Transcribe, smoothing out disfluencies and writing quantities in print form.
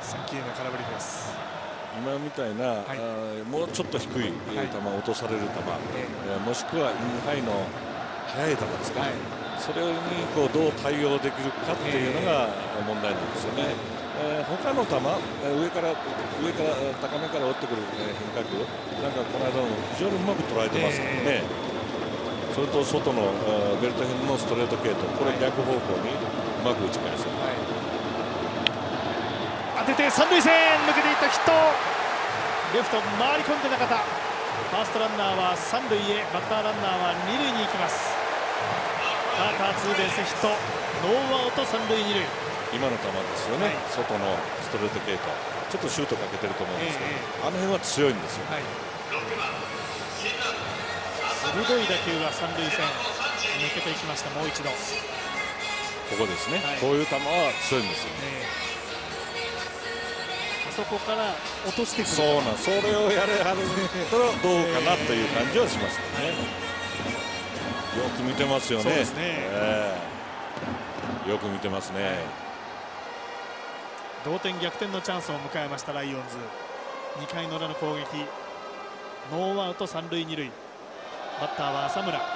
3球目空振りです。 今みたいな、もうちょっと低い球、落とされる球、もしくはインハイの速い球ですか、それにどう対応できるかっていうのが問題なんですよね。他の球、上から高めから打ってくる変化球、なんかこの間も非常にうまく捉えてますからね。それと外のベルト辺のストレート系統、これ逆方向にうまく打ち返す。 当てて三塁線抜けていったヒット。レフト回り込んで中田。ファーストランナーは三塁へ、バッターランナーは二塁に行きます。カーターツーベースヒット、ノーアウト三塁二塁。 今の球ですよね、外のストレート系統、ちょっとシュートかけてると思うんですけど、あの辺は強いんですよ。 鋭い打球が三塁線抜けていきました。もう一度ここですね、こういう球は強いんですよね。 そこから落としてくる。 それをやれはるとどうかなという感じはしますよね。よく見てますよね。よく見てますね。 同点逆転のチャンスを迎えましたライオンズ。2回の裏の攻撃、ノーアウト三塁二塁、バッターは浅村。